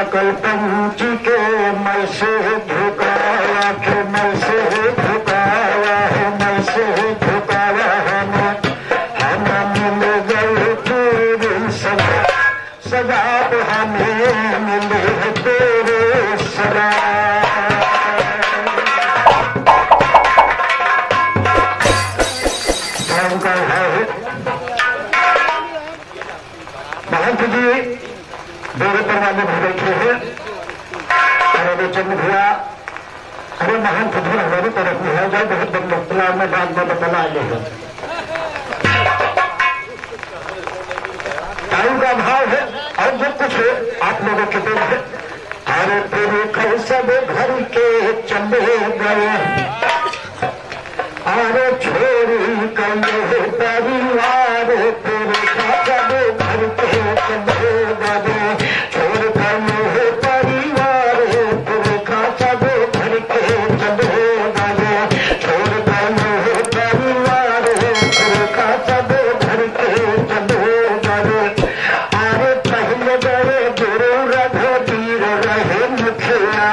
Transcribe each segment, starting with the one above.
सकल पंछी के मैं से झुकाया के मैं से झुकाया है मैं से झुकाया हमें मिल गए तेरे सजा सजा हमें मिले तेरे सजा। महंत जी डेरे पर वाले भी बैठे हैं और चंद भैया अरे महंत धुन हमारी तरफ में है जो बहुत बदला में बाद में बतला ले टाइम का अभाव है और जो कुछ है आप लोगों के दिल है। अरे तेरे घर सब घर के चले गए अरे छोरी कहे परिवार तेरे सब घर के चले गए छोड़ कहे परिवार तेरे सब घर के चले गए छोड़ कहे परिवार तेरे सब घर के चले गए। अरे पहले गए गुरु रघुवीर रहे मुखिया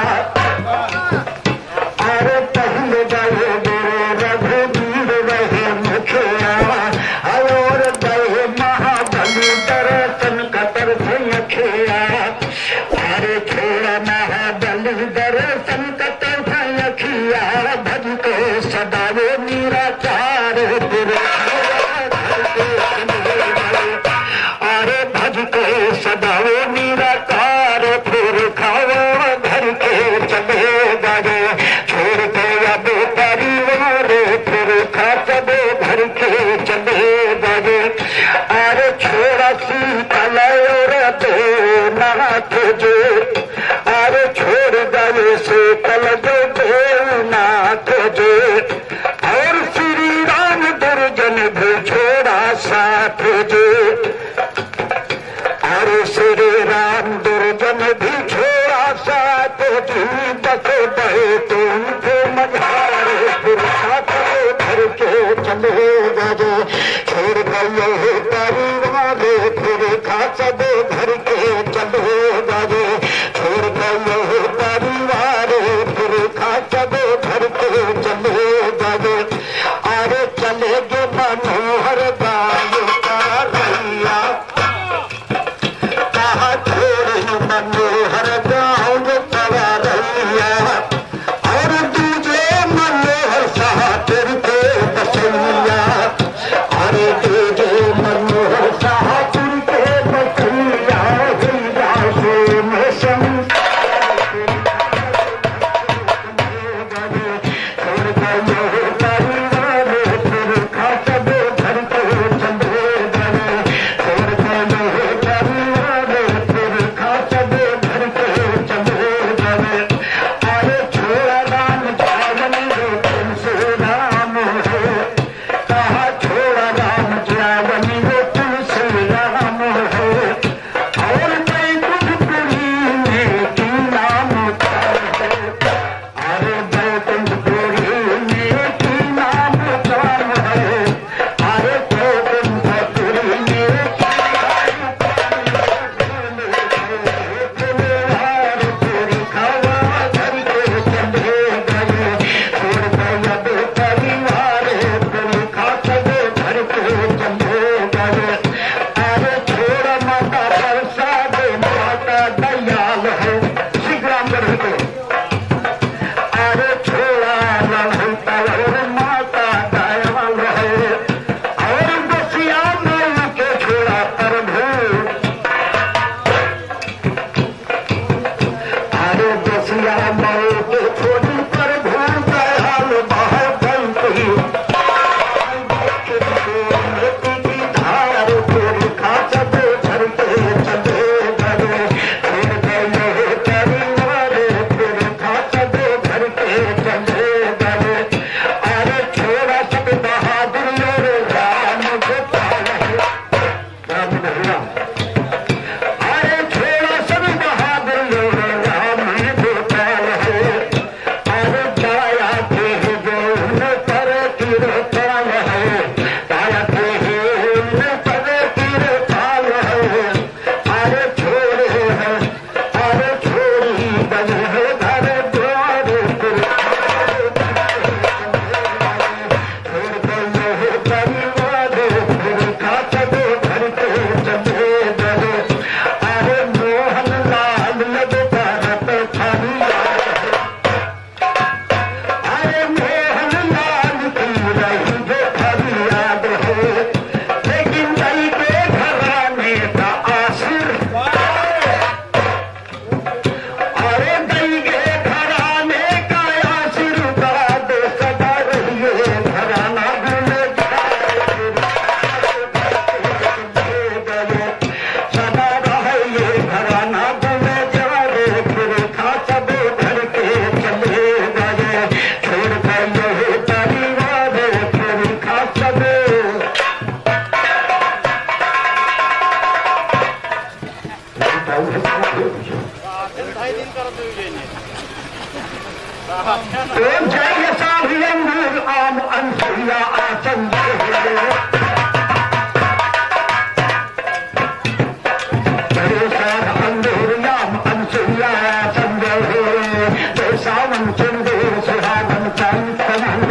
अरे पहले गए गुरु रघुवीर रहे मुखिया और गए महाबली दर्शन कतर भैया अरे छोड़ा महाबली दर्शन कतर भैया भज को सदावे निराचार अरे भज को सदावे निराकार फिर खाओ घर के चले गए छोड़ के अब परिवार फिर खा सब घर के चले गए। अरे छोड़ा शीतल और दो नाथ जो अरे छोड़ गए शीतल जो देवनाथ जो और श्री राम दुर्जन भी छोड़ा साथ जो अरे श्री राम दुर्जन भी छोड़ा साथ जी बस बहे तुमको मझारे फिर साथ घर के चले गए छोड़ गए परिवार फिर खा सब घर के चले गए छोड़ गए परिवार फिर खा सब घर के चले गए। अरे चले गए मनोहर गाँव का रैया कहा छोड़ मनोहर गाँव का रैया और दूजे मनोहर शाहपुर के बसैया अरे दूजे मनोहर शाहपुर के बसैया हिंदा से में छोड़ गए परिवार फिर खा सब घर के चले गए छोड़ गए परिवार फिर खा सब घर के चले गए। अरे छोड़ा राम जावन तुमसे राम है कहा छोड़ा राम जावन तुमसे राम है और मैं कुंजपुरी में की नाम है अरे मैं कुंजपुरी में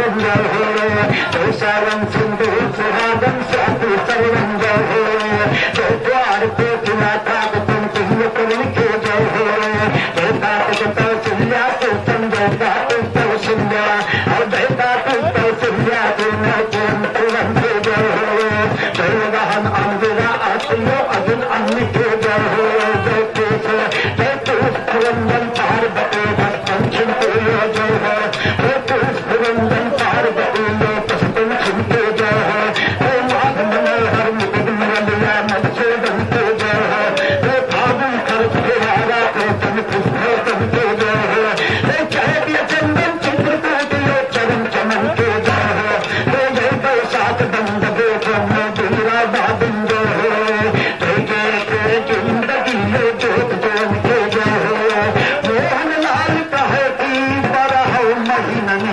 सर्वं जय हो सारं सिंधु सुहागं साधु सर्वं जय हो द्वार को नाथा तुम तुम कवि के जय हो दैता सुल्या तो संजयता तो सुल्या और दैता तो सुल्या तो तुरंत जय हो जय गहन अंबिरा आत्मो अजन अन्य के जय हो जय पुरंदन पार बटे पंचम को जय हो पुरंदन पार बटे पंचम को जय हो माघ मनोहर मुकुट मुरलिया मत्स्य दंतो जय हो फागुन खर्च के राजा को तन पुष्प तन को जय हो चैत्य चंदन चित्रकूट लो चरण चमन के जय हो जय बैसाख दंड देखो दुरा बादन जय हो जय जय जिंदगी लो जोत जोन के जय हो मोहन लाल कहे की बरह महीनन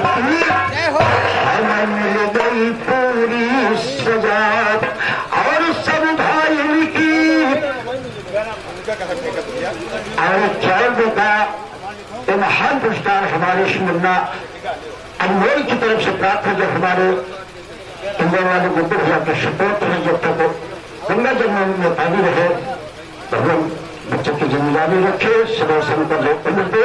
मिल गई पूरी सजात और सब भाई की और चौदह का ये महान पुरस्कार हमारे मुन्ना अनमोल की तरफ से प्राप्त है जो हमारे इंडिया वाले गुड्डू भैया के सपोर्ट है जब तक गंगा जमुना में पानी रहे भगवान बच्चों की जिम्मेदारी रखे सदैव संकल्प